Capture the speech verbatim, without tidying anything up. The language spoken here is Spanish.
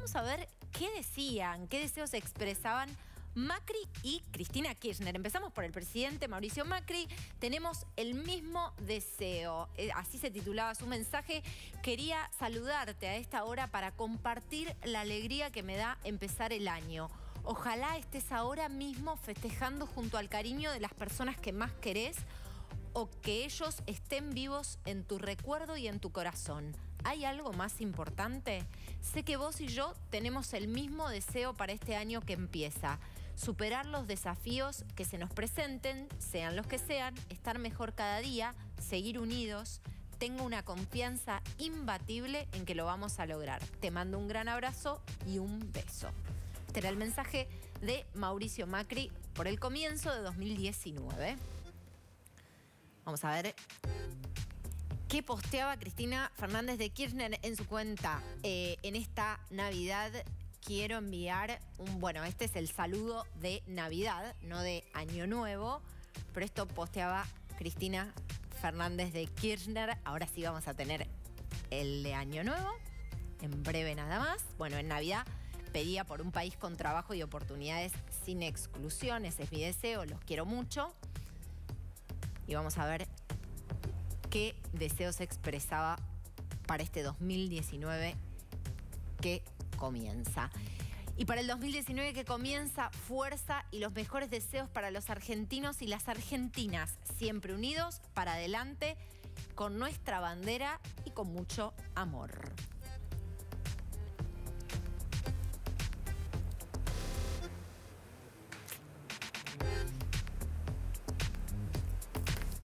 vamos a ver qué decían, qué deseos expresaban Macri y Cristina Kirchner. Empezamos por el presidente Mauricio Macri. Tenemos el mismo deseo. Eh, así se titulaba su mensaje. Quería saludarte a esta hora para compartir la alegría que me da empezar el año. Ojalá estés ahora mismo festejando junto al cariño de las personas que más querés o que ellos estén vivos en tu recuerdo y en tu corazón. ¿Hay algo más importante? Sé que vos y yo tenemos el mismo deseo para este año que empieza. Superar los desafíos que se nos presenten, sean los que sean, estar mejor cada día, seguir unidos. Tengo una confianza imbatible en que lo vamos a lograr. Te mando un gran abrazo y un beso. Este era el mensaje de Mauricio Macri por el comienzo de dos mil diecinueve. Vamos a ver qué posteaba Cristina Fernández de Kirchner en su cuenta. Eh, en esta Navidad quiero enviar un... Bueno, este es el saludo de Navidad, no de Año Nuevo, pero esto posteaba Cristina Fernández de Kirchner. Ahora sí vamos a tener el de Año Nuevo, en breve nada más. Bueno, en Navidad pedía por un país con trabajo y oportunidades sin exclusión. Ese es mi deseo, los quiero mucho. Y vamos a ver qué deseos expresaba para este dos mil diecinueve que comienza. Y para el dos mil diecinueve que comienza, fuerza y los mejores deseos para los argentinos y las argentinas, siempre unidos para adelante, con nuestra bandera y con mucho amor.